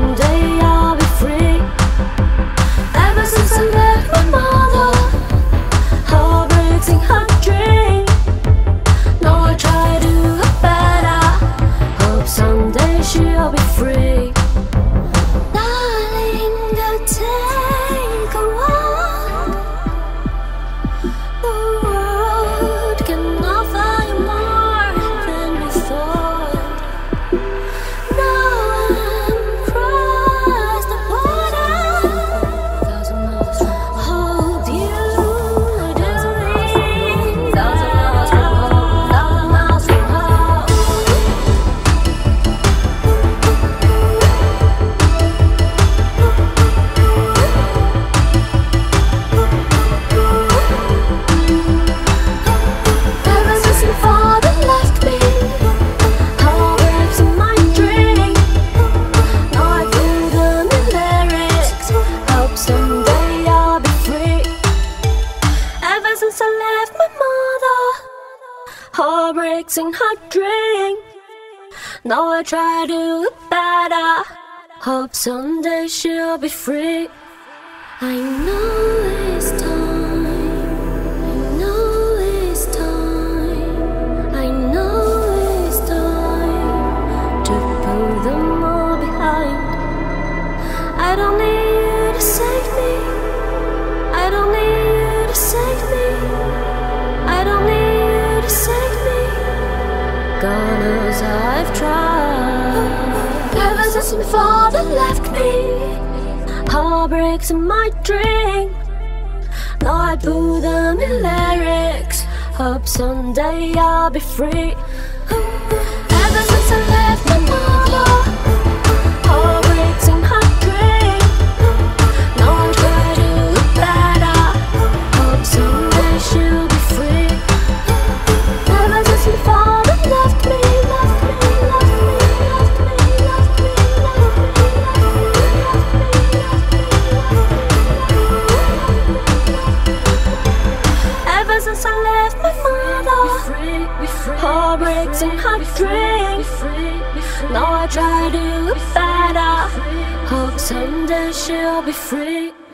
someday I'll be free. Ever since I left my mother, heartbreaks and her dream. Now I try to do better, hope someday she'll be free. Darling, go take a walk. The road can offer you more than you thought. No one crossed the border. Hold you doing 1,000 miles from home, 1,000 miles from home. Ever since your father left me, heartbreaks in my dream. Now I feel them in lyrics, hope someday I'll be free. Ever since I left my mother, heartbreaks in her dream. Now I try to do better, hope someday she'll be free. I know it's time, I know it's time, I know it's time to put them all behind. I don't need you to save me, I don't need you to save me, I don't need you to save me. God knows I've tried. Ever since my father left me, heartbreaks in my dream. Now I put them in lyrics, hope someday I'll be free. Ever since I left my mother, heartbreaks in her dream. Now I try to do better, hope someday she'll be free. Ever since my father left me, left me, left me, left me, left me, left me, ever since I left my mother, heartbreaks in her dream. Now I try to do better, hope someday she'll be free.